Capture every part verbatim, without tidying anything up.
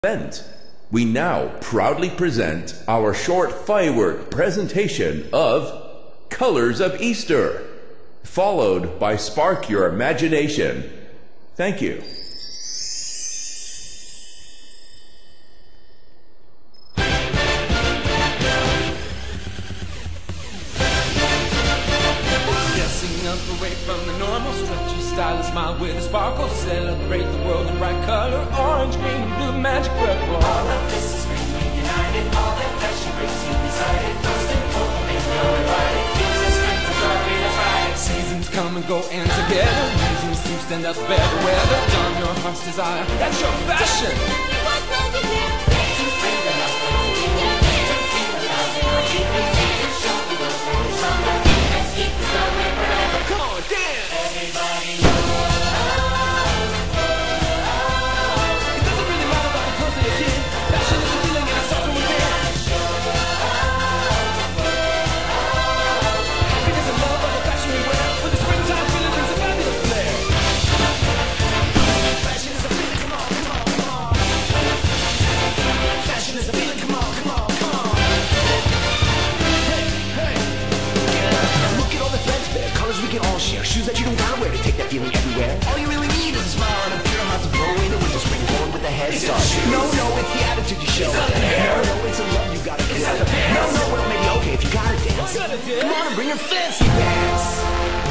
event. We now proudly present our short firework presentation of Colors of Easter, followed by Spark Your Imagination. Thank you. Dressing up away from the normal, stretch your style and smile with a sparkle. Celebrate the world in bright color, orange, green, blue, magic purple. All of this is spring united, all that passion brings you beside it. First and cold, makes me go right. It gives us strength to start with us right. Seasons come and go and together, reasons to stand up better weather. Don your heart's desire, that's your fashion. What's magic here? To free the love, to feel alive in our keeping. To show the world for the summer. Let's keep this going forever. Come on, dance! Everybody knows. It doesn't really matter about the clothes that you're in. Fashion is a feeling and it's something within. Happiness and love are the fashion we wear. With the springtime feeling, there's a fabulous flair. Fashion is a feeling, come on, come on, come on. Fashion is a feeling, come on, come on, come on. Hey, hey, yeah. Look at all the threads there, colors we can all share. Shoes that you don't gotta wear to take that feeling everywhere. All you really need is a smile and a pure heart to blow in the winter spring born with a head start. No, no, it's the attitude you show. It's the hair. No, it's a love you gotta feel. No, no, well maybe okay if you gotta dance. Gotta dance. Come on and bring your fancy pants.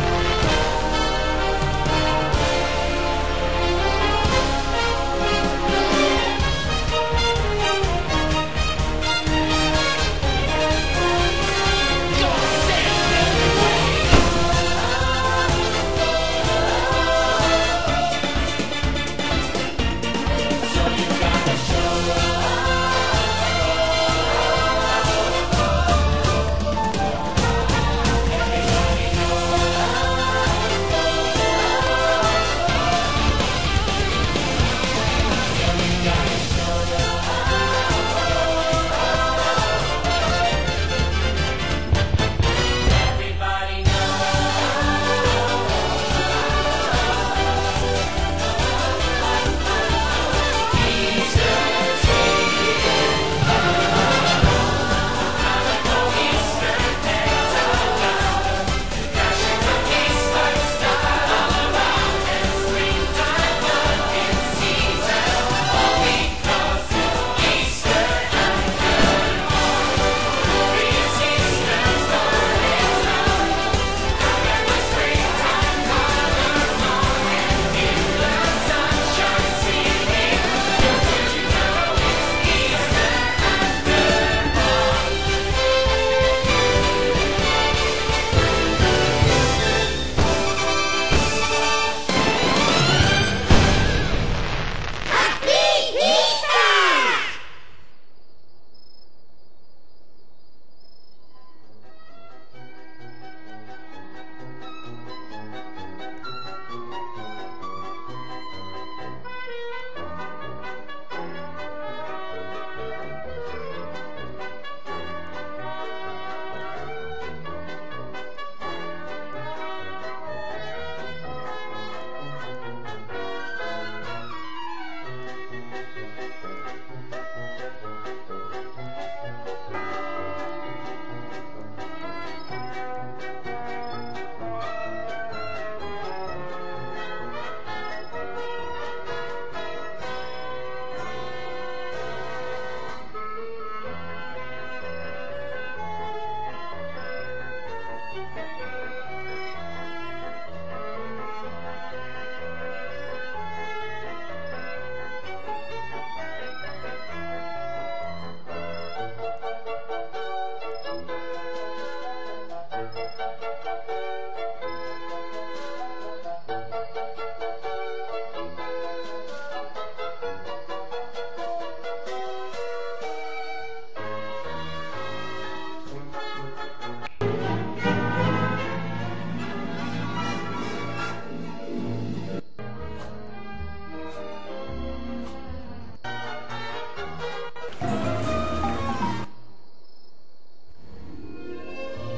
Everybody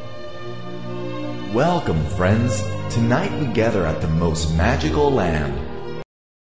Welcome, friends. Tonight we gather at the most magical land,